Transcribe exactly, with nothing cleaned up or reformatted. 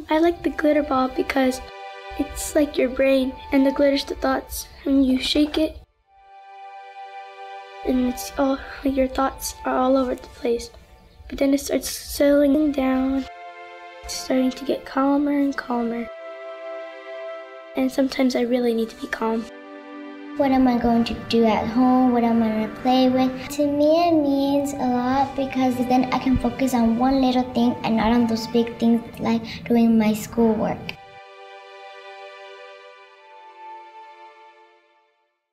I like the glitter ball because it's like your brain and the glitter's the thoughts. When you shake it, and it's all, your thoughts are all over the place. But then it starts settling down, starting to get calmer and calmer. And sometimes I really need to be calm. What am I going to do at home? What am I going to play with? To me, it means a lot because then I can focus on one little thing and not on those big things like doing my schoolwork.